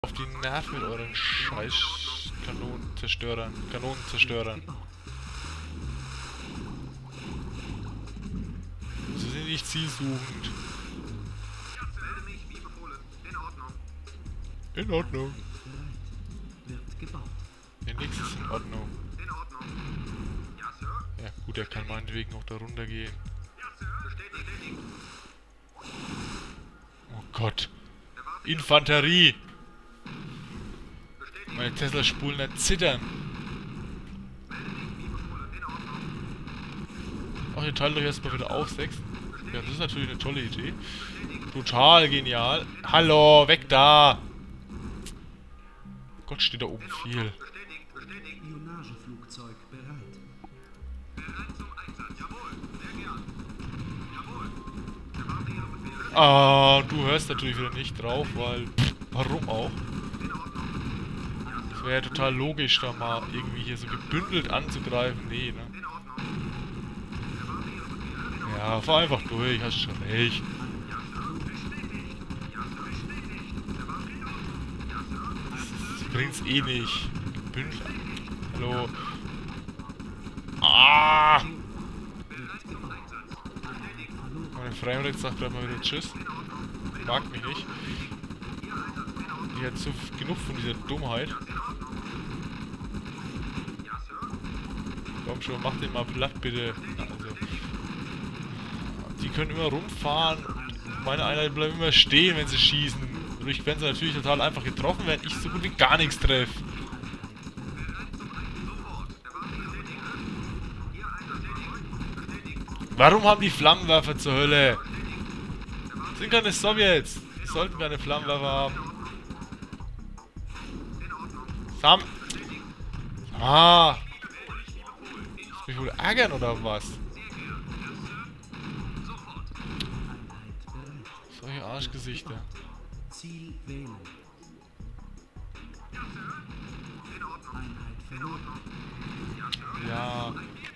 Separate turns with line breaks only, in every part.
Auf die Nerven mit euren scheiß Kanonenzerstörern. Sie sind nicht zielsuchend. In Ordnung. Ja, nichts ist in Ordnung. Ja gut, er kann meinetwegen auch da runter gehen. Oh Gott. Infanterie! Meine Tesla-Spulen erzittern. Ach, ihr teilt euch erstmal wieder auf, 6. Ja, das ist natürlich eine tolle Idee. Total genial. Hallo, weg da! Gott, steht da oben viel.
Spionageflugzeug bereit.
Ah, du hörst natürlich wieder nicht drauf, weil... warum auch? Es wäre ja total logisch, da mal irgendwie hier so gebündelt anzugreifen. Nee, ne? Ja, fahr einfach durch, hast schon recht. Das bringt's eh nicht. Gebündelt. Hallo. Ah! Meine Freundin sagt gerade mal wieder Tschüss. Mag mich nicht. Die hat so genug von dieser Dummheit. Komm schon, mach den mal platt, bitte. Also, die können immer rumfahren. Meine Einheiten bleiben immer stehen, wenn sie schießen. Dadurch werden sie natürlich total einfach getroffen, während ich so gut wie gar nichts treffe. Warum haben die Flammenwerfer zur Hölle? Das sind keine Sowjets. Die sollten keine Flammenwerfer haben. Sam! Ah! Willst du mich wohl ärgern oder was? Solche Arschgesichter.
Ziel wählen. Einheit verloren.
Ja.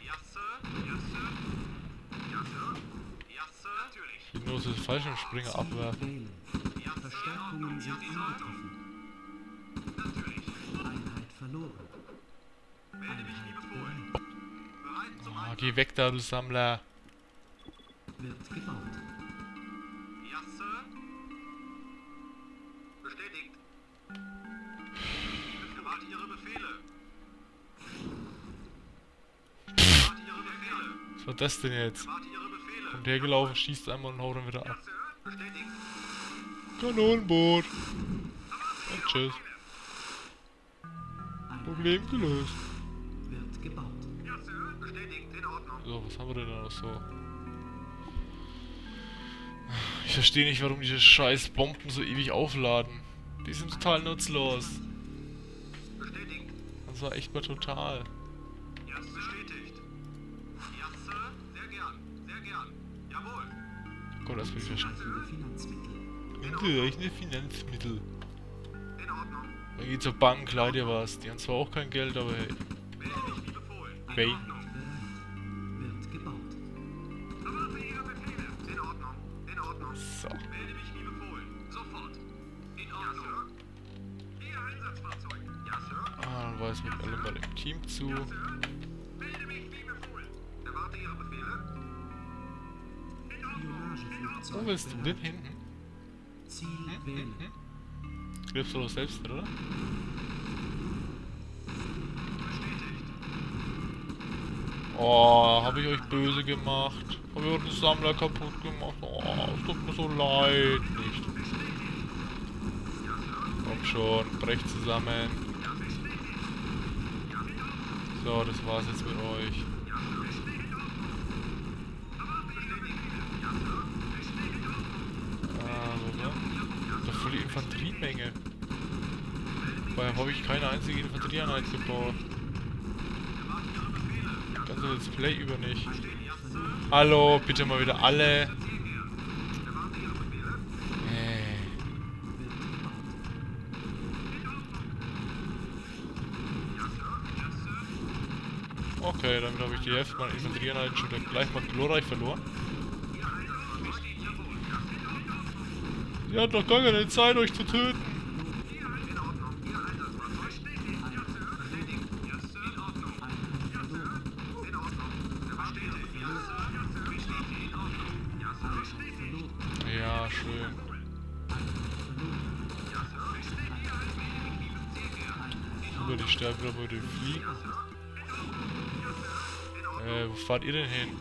Ich will nur so Fallschirmspringer abwerfen.
Verstärkungen sind angetroffen. Einheit verloren. Einheit bereit.
Ah, geh weg da, du Sammler.
Wird gebaut.
Ja, Sir. Bestätigt. Ich warte Ihre Befehle. Warte Ihre Befehle.
Was war das denn jetzt?
Warte Ihre Befehle.
Kommt hergelaufen, schießt einmal und haut dann wieder ab.
Sir. Bestätigt.
Kanonenboot. Und tschüss. Problem gelöst.
Wird gebaut.
Ja, Sir. Bestätigt. In Ordnung.
So, was haben wir denn da noch so? Ich verstehe nicht, warum diese scheiß Bomben so ewig aufladen. Die sind total nutzlos.
Bestätigt.
Das war echt mal total.
Ja, bestätigt. Ja, Sir. Sehr gern. Sehr gern. Jawohl.
Gott, das will ich verstehen.
Finanzmittel.
Ungerechnet Finanzmittel.
In Ordnung.
Dann geht zur Bank, leih dir was. Die haben zwar auch kein Geld, aber hey.
Melde mich wie befohlen. In
Bane.
Ordnung.
Wird gebaut.
Erwarte Ihre Befehle. In Ordnung. In Ordnung.
So.
Melde mich wie befohlen. Sofort. In Ordnung. Ja, Sir. Ihr Einsatzfahrzeug. Ja, Sir.
Ah, dann war es mit allem bei dem Team zu.
Ja, Sir. Melde mich wie befohlen. Erwarte Ihre Befehle. In Ordnung.
Spionageflugzeug
Wo willst du
bereit.
denn hinten?
Ziel wählen.
Griffst du doch selbst, oder? Oh, habe ich euch böse gemacht? Habe ich euch den Sammler kaputt gemacht? Oh, es tut mir so leid. Nicht. Komm schon, brecht zusammen. So, das war's jetzt mit euch. Oder? Da voll die Infanteriemenge. Vorher habe ich keine einzige Infanterieeinheit gebaut. Ganze Let's Play über nicht. Hallo, bitte mal wieder alle. Okay, damit habe ich die Hälfte meiner Infanterieeinheiten schon gleich mal glorreich verloren. Sie hat doch gar keine Zeit, euch zu töten. Über die Stärkerbeute fliegen. Wo fahrt ihr denn hin?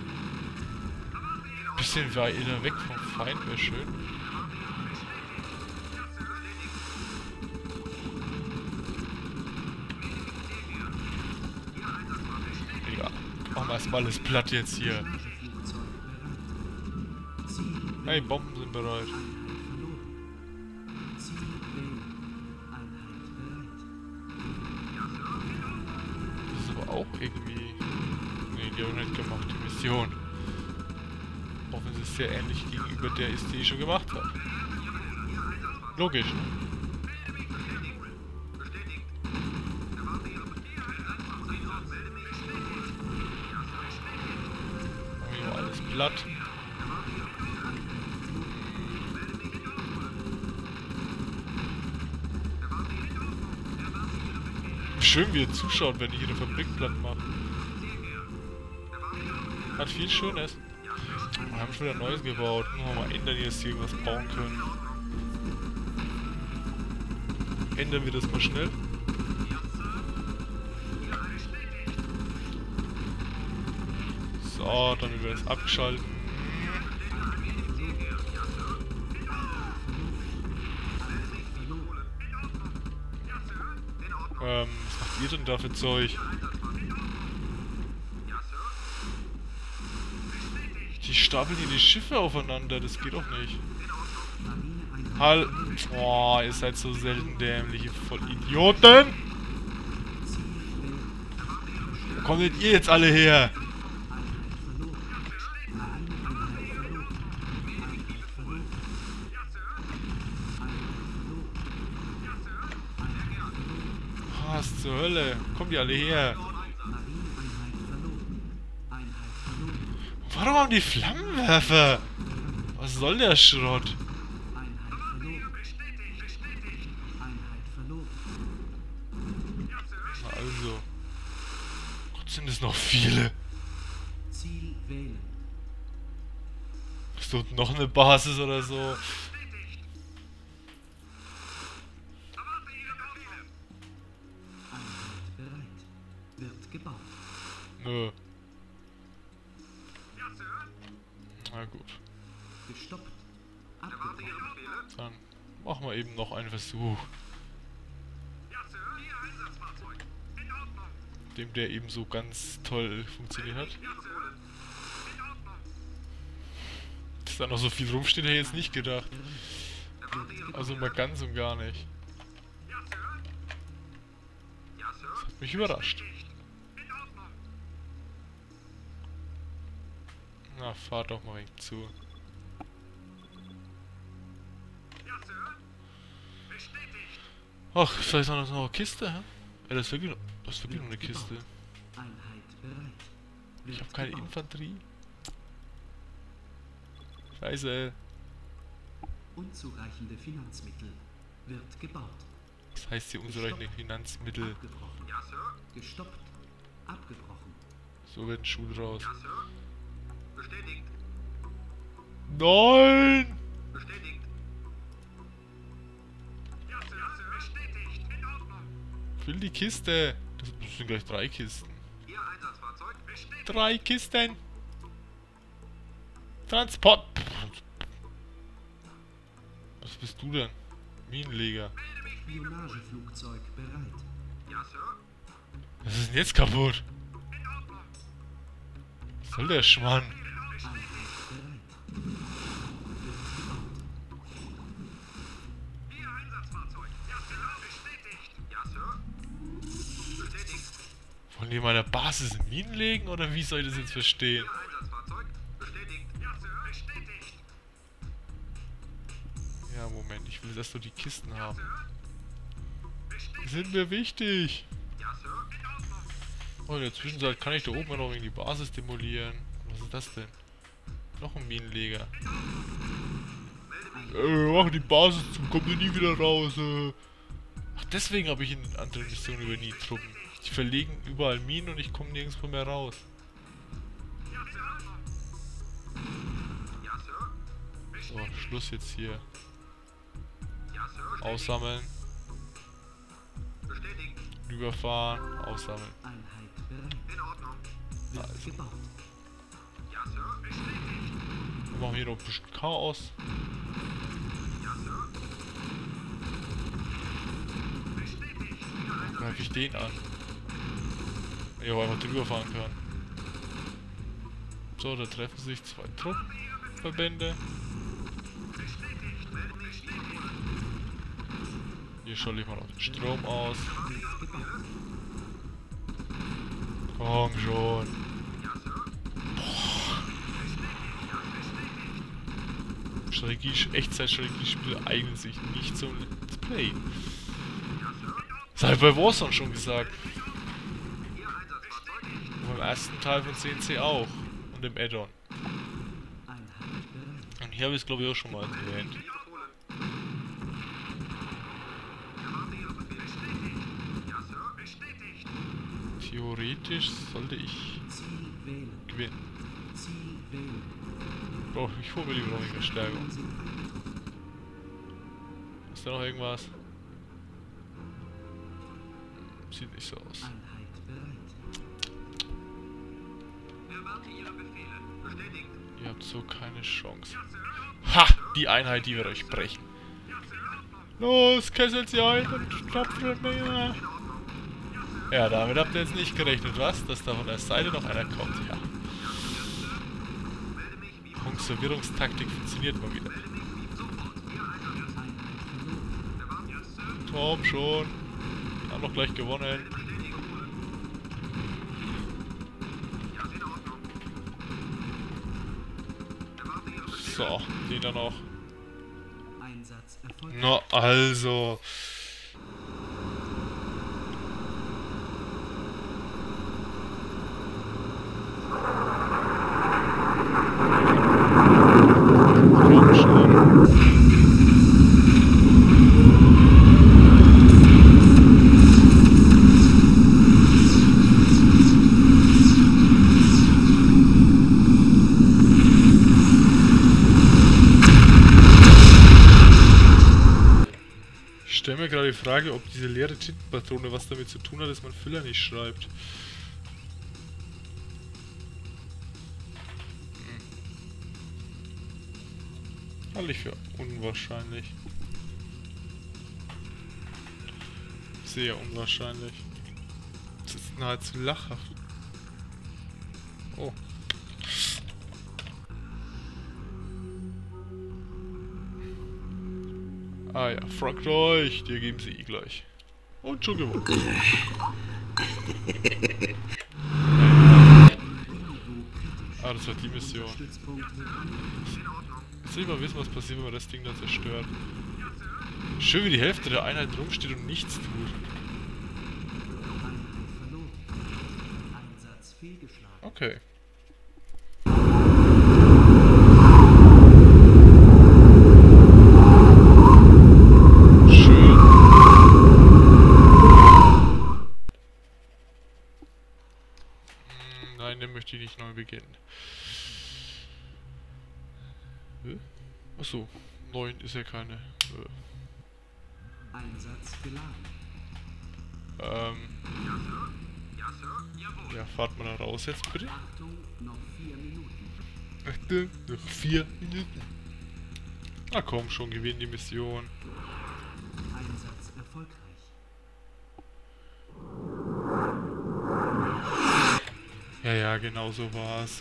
Bisschen weiter weg vom Feind wäre schön. Egal. Machen wir erstmal alles platt jetzt hier. Hey, Bomben sind bereit. Das ist aber auch irgendwie... Nee, die haben wir nicht gemacht, die Mission. Auch wenn sie sehr ähnlich gegenüber der ist, die ich schon gemacht habe. Logisch, ne? Machen wir alles platt. Schön, wie ihr zuschaut, wenn ich ihre Fabrik platt mache. Hat viel Schönes. Wir haben schon wieder Neues gebaut. Nur mal ändern, jetzt hier irgendwas bauen können. Ändern wir das mal schnell. So, dann wird das abgeschalten. Was macht ihr denn da für Zeug? Die stapeln hier die Schiffe aufeinander, das geht doch nicht. Halt. Boah, ihr seid so selten dämliche Vollidioten! Wo kommt denn ihr jetzt alle her? Was zur Hölle? Kommt ihr alle her? Warum haben die Flammenwerfer? Was soll der Schrott? Na also. Gott, sind es noch viele. Ist dort noch eine Basis oder so? Nö. Na gut. Dann machen wir eben noch einen Versuch. Dem der eben so ganz toll funktioniert hat. Dass da noch so viel rumsteht, hätte ich jetzt nicht gedacht. Also mal ganz und gar nicht. Das hat mich überrascht. Na, fahrt doch mal zu. Ach, vielleicht noch eine Kiste, hä? Ja, das ist wirklich noch eine Kiste. Ich habe keine Infanterie. Scheiße.
Unzureichende Finanzmittel wird gebaut.
Was heißt hier unzureichende Finanzmittel?
Gestoppt. Abgebrochen.
So wird ein Schuh draus.
Bestätigt.
Nein!
Bestätigt. Ja, Sir. Bestätigt. In Ordnung.
Ich will die Kiste. Das sind gleich 3 Kisten.
Ihr Einsatzfahrzeug bestätigt.
3 Kisten! Transport! Was bist du denn? Minenleger.
Spionageflugzeug bereit.
Ja, Sir.
Was ist denn jetzt kaputt?
In Ordnung.
Was soll der Schmarrn?
Ihr Einsatzfahrzeug. Ja, Sir. Bestätigt. Ja, Sir. Bestätigt.
Wollen die meine Basis in Minen legen oder wie soll ich das jetzt verstehen?
Ihr Einsatzfahrzeug. Bestätigt. Ja, Sir. Bestätigt.
Ja, Moment, ich will jetzt erst nur die Kisten haben.
Bestätigt.
Die sind mir wichtig.
Ja, Sir. In Ordnung.
Oh, in der Zwischenzeit kann ich da oben noch irgendwie die Basis demolieren. Was ist das denn? Noch ein Minenleger. Mach die Basis zu, kommt ihr nie wieder raus. Ach, deswegen habe ich in anderen Missionen über nie Truppen. Die verlegen überall Minen und ich komme nirgendwo mehr raus.
Ja, Sir.
So, Schluss jetzt hier.
Ja, Sir.
Aussammeln.
Bestätigt.
Rüberfahren, aussammeln.
Einheit bereit.
In Ordnung.
Wird
Also.
gebaut.
Ja, Sir. Bestätigt.
Wir machen hier noch ein bisschen Chaos.
Ja, Sir. Bestätigt.
Dann greife ich den an. Ja, einfach drüber fahren kann. So, da treffen sich zwei Truppenverbände. Hier schalte ich mal noch den Strom aus.
Wird gebaut.
Komm schon. Echtzeitstrategiespiele eignen sich nicht zum Let's Play. Das habe ich bei Warzone schon gesagt. Und beim ersten Teil von CNC auch. Und im Add-on.
Einheit bereit.
Und hier habe ich es glaube ich auch schon mal erwähnt. Theoretisch sollte ich
Ziel wählen.
gewinnen.
Ziel wählen.
Bro, ich hole mir lieber noch eine Verstärkung.
Sind eingetroffen.
Ist da noch irgendwas? Sieht nicht so aus.
Einheit bereit.
Erwarte Ihre Befehle. Bestätigt.
Ihr habt so keine Chance. Ha! Die Einheit, die wird euch brechen. Los, kesselt sie ein und stopft mehr. Ja, damit habt ihr jetzt nicht gerechnet, was? Dass da von der Seite noch einer kommt, ja. Punktservierungstaktik funktioniert mal wieder. Komm schon. Haben noch gleich gewonnen. So, den dann noch.
Einsatz erfolgt.
Na also. Komm schon. Ich stelle mir gerade die Frage, ob diese leere Tintenpatrone was damit zu tun hat, dass man Füller nicht schreibt. Halte ich für unwahrscheinlich. Sehr unwahrscheinlich. Das ist nahezu lachhaft. Oh. Ah ja, fragt euch, dir geben sie gleich. Und schon gewonnen. Ah, das war die Mission.
Stützpunkt wird angegriffen.
Jetzt will ich mal wissen, was passiert, wenn man das Ding da zerstört. Schön, wie die Hälfte der Einheit rumsteht und nichts tut.
Einheit verloren. Einsatz fehlgeschlagen.
Okay. Schön. Nein, den möchte ich nicht neu beginnen. Achso, 9 ist ja keine.
Einsatz geladen.
Ja, Sir. Jawohl.
Ja, fahrt mal da raus jetzt bitte.
Achtung, noch 4 Minuten.
Achtung, noch 4 Minuten. Na komm schon, gewinnen die Mission.
Einsatz erfolgreich.
Ja, ja, genau so war's.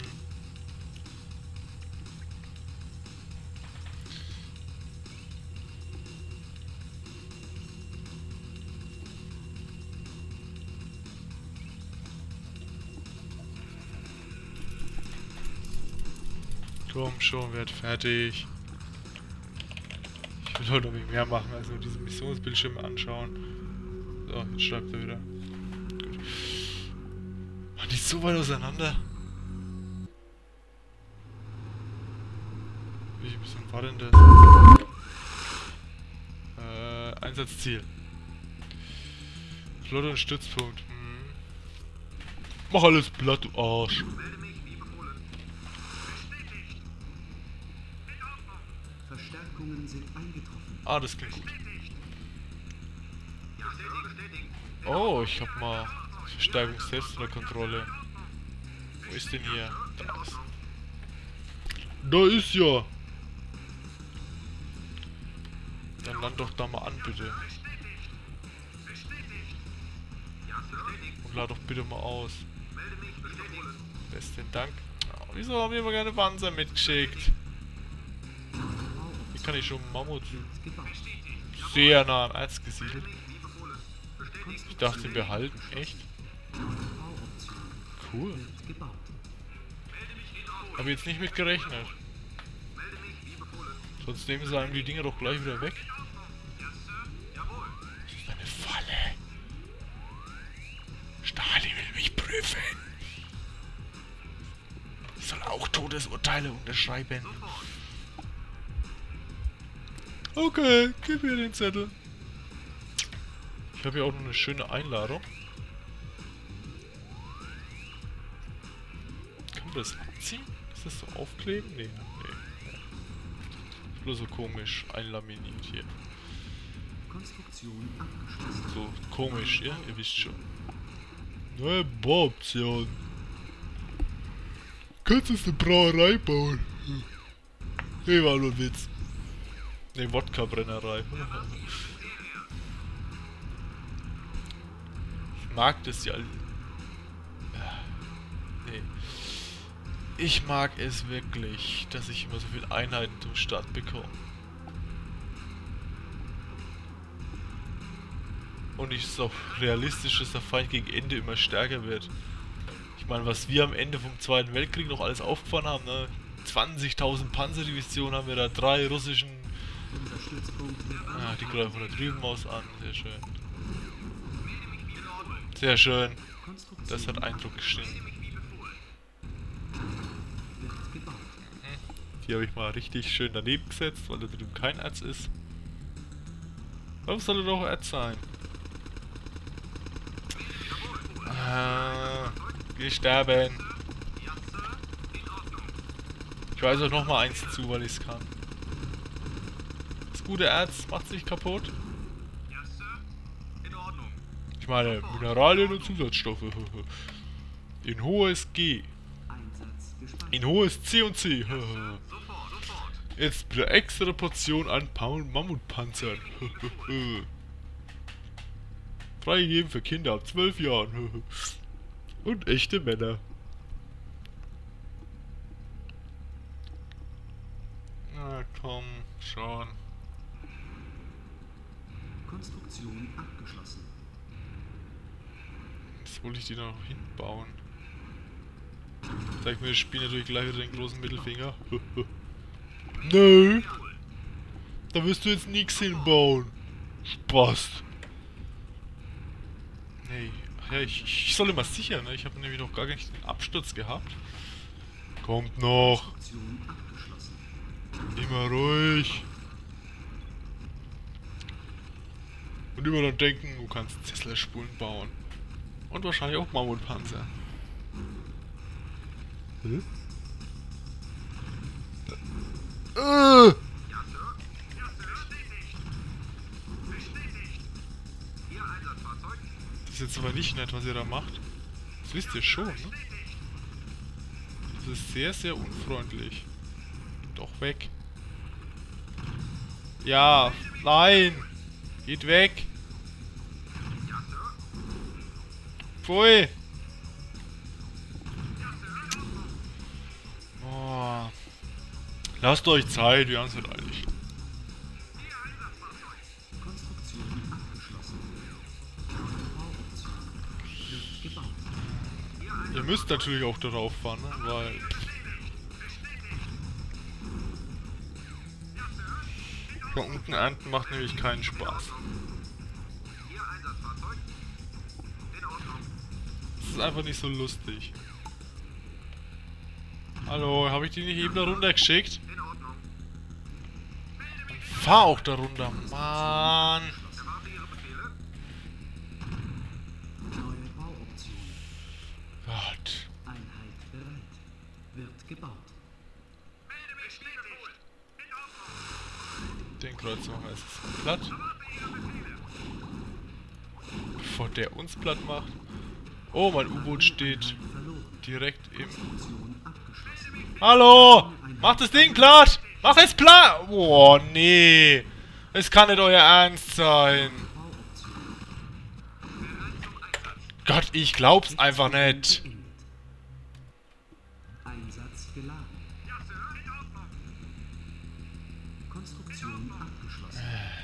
Komm schon, werd fertig. Ich will heute noch mehr machen, als nur diese Missionsbildschirme anschauen. So, jetzt schreibt er wieder. Gut. Waren die so weit auseinander? Wie bisschen war denn das? Einsatzziel. Flotte und Stützpunkt. Mach alles platt, du Arsch.
Verstärkungen sind eingetroffen.
Ah, das klingt gut. Oh, ich hab mal Verstärkung selbst unter Kontrolle. Wo ist denn hier? Da ist. Da ist ja! Dann land doch da mal an, bitte. Und lad doch bitte mal aus. Besten Dank. Oh, wieso haben wir immer keine Panzer mitgeschickt? Hier kann ich schon Mammut sehr nah am Erz gesiedelt. Ich dachte, wir behalten. Echt? Cool. Habe jetzt nicht mit gerechnet. Sonst nehmen sie einem die Dinger doch gleich wieder weg. Das ist eine Falle. Stalin will mich prüfen. Ich soll auch Todesurteile unterschreiben. Okay, gib mir den Zettel. Ich habe hier auch noch eine schöne Einladung. Kann man das abziehen? Ist das so aufkleben? Nee, nee. Ist bloß so komisch einlaminiert hier.
Konstruktion abgeschlossen.
So komisch, ja? Ihr wisst schon. Neue Bauoption. Könntest du eine Brauerei bauen? Nee, war nur ein Witz. Ne, Wodka-Brennerei. Ich mag das ja. Nee. Ich mag es wirklich, dass ich immer so viele Einheiten zum Start bekomme. Und es ist auch realistisch, dass der Feind gegen Ende immer stärker wird. Ich meine, was wir am Ende vom Zweiten Weltkrieg noch alles aufgefahren haben, ne? 20.000 Panzerdivisionen haben wir da, 3 russischen...
Unser Stützpunkt wird
Ah, die greifen von da drüben aus an, sehr schön. Sehr schön.
Konstruktion
Das hat Eindruck gestimmt.
wird gebaut.
Die habe ich mal richtig schön daneben gesetzt, weil da drüben kein Erz ist. Warum soll da doch Erz sein? Wir sterben. Ich weiß auch noch mal eins zu, weil ich es kann. Das gute Erz macht sich kaputt. Ich meine, Mineralien und Zusatzstoffe. In hohes G.
Einsatz gespannt.
In hohes C und C. Jetzt bitte extra Portion an Mammutpanzern. Freigegeben für Kinder ab 12 Jahren. Und echte Männer. Na komm, schon.
Konstruktion abgeschlossen.
Jetzt wollte ich die da noch hinbauen. Zeig mir das Spiel natürlich gleich wieder den großen Mittelfinger. Nö! Da wirst du jetzt nichts hinbauen. Spaß. Nee. Ach ja, ich soll immer sicher, ne? Ich habe nämlich noch gar nicht den Absturz gehabt. Kommt noch.
Konstruktion abgeschlossen.
Immer ruhig. Und immer dann denken, du kannst Tesla-Spulen bauen. Und wahrscheinlich auch Mammutpanzer. Hä? Das ist jetzt aber nicht nett, was ihr da macht. Das wisst ihr schon, ne? Das ist sehr, sehr unfreundlich. Doch weg. Ja, nein! Geht weg! Pfui! Oh. Lasst euch Zeit, wir haben es halt eilig.
Konstruktion abgeschlossen. Bauoption wird gebaut.
Ihr müsst natürlich auch darauf fahren, ne? Weil... Von unten ernten macht nämlich keinen Spaß. Das ist einfach nicht so lustig. Hallo, habe ich die nicht eben da runter geschickt? Dann fahr auch da runter, Mann!
Neue Bauoption.
Gott.
Einheit bereit. Wird gebaut.
Den Kreuzmacher ist es platt. bevor der uns platt macht. Oh, mein U-Boot steht
Verloren.
direkt im...
Konstruktion abgeschlossen.
Hallo! Macht das Ding platt! Mach es platt! Oh, nee! Es kann nicht euer Ernst sein!
Bauoption
Gott, ich glaub's einfach nicht!
beendet. Einsatz geladen. Konstruktion abgeschlossen.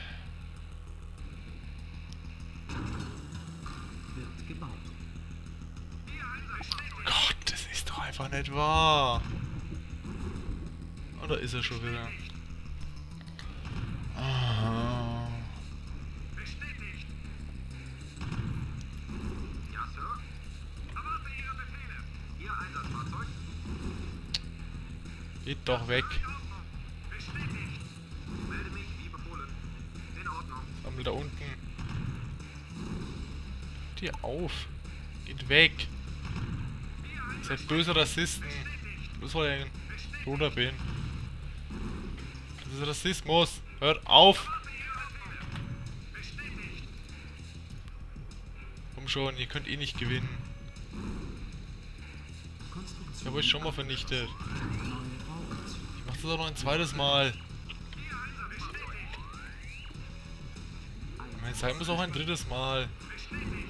Wird gebaut.
Gott, das ist doch einfach nicht wahr! Oder ist er schon wieder? Ah.
Bestätigt. Ja, Sir. Erwarte Ihre Befehle. Ihr Einsatzfahrzeug.
Geht doch weg.
Bestätigt. Melde mich wie befohlen. In Ordnung.
Sammel da unten. Dir auf. Geht weg. Ihr seid böse Rassisten. Bloß weil ich ein Bruder bin. Das ist Rassismus. Hört auf. Komm schon, ihr könnt eh nicht gewinnen. Ich
Konstruktion
habe euch schon mal vernichtet.
neue Bauoption.
Ich mach das auch noch ein zweites Mal. Wenn es sein muss, auch ein drittes Mal.